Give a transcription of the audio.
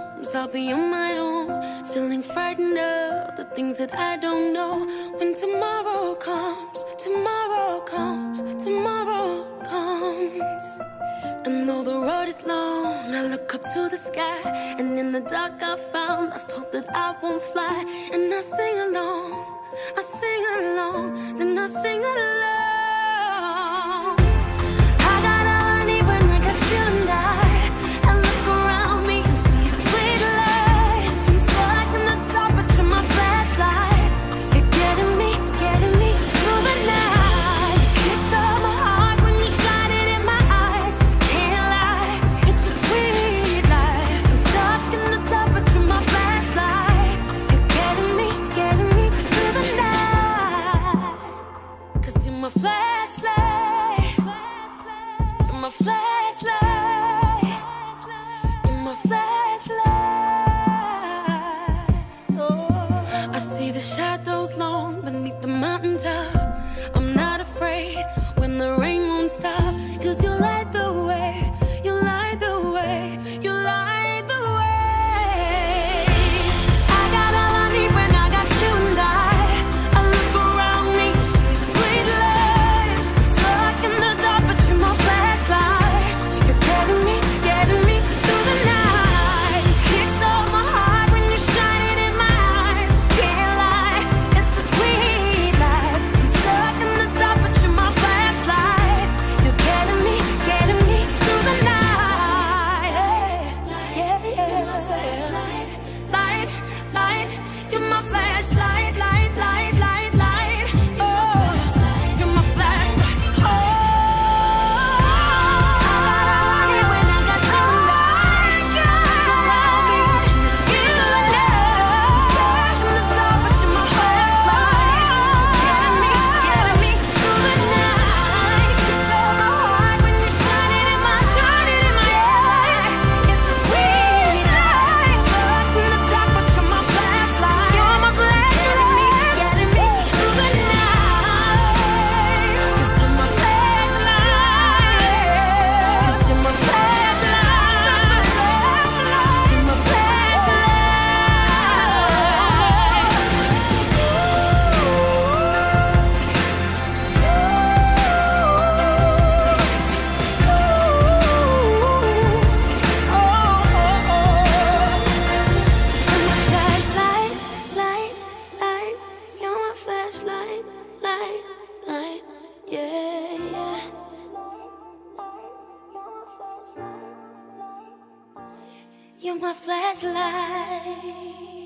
comes, I'll be on my own, feeling frightened of the things that I don't know. When tomorrow comes, tomorrow comes, tomorrow comes. And though the road is long, I look up to the sky, and in the dark I found lost hope that I won't fly. And I sing along, I sing along, then I sing along. I got all I need when I got you and I look around me and see sweet life. I'm stuck in the dark, but you're my flashlight. You're getting me through the night. You kickstart my heart when you shine it in my eyes. Can't lie, it's a sweet life. I'm stuck in the dark, but you're my flashlight. You're getting me through the night. 'Cause you're my flashlight. You're my flashlight. You're my flashlight. Oh, I see the shadows long beneath the mountaintop. I'm not afraid when the rain won't stop. 'Cause you light the way, you light the way, you light the way. I got all I need when I got you and I look around me and see sweet life. I'm stuck in the dark, but you're my flashlight. You're getting me through the night. You kickstart my heart when you shine it in my eyes. Can't lie, it's a sweet life. I'm stuck in the dark, but you're my flashlight. You're getting me through the night. Yeah, yeah. You're my flashlight, light, light. You're my flashlight, light, light, light, light. Oh, you're my flashlight. Oh, I got all I need when I got you and around me. You see the love. Stuck in the dark, but you're my flashlight. Getting me through the night. You kickstart my heart when you shine it in my eyes. It's a sweet life. Stuck in the dark, but you're my flashlight. You're my flashlight. Getting me through the night. 'Cause you're my flashlight. 'Cause you're my flashlight. You're my flashlight. Light, light. You're my flashlight. Light, light. Yeah, yeah. You're my flashlight.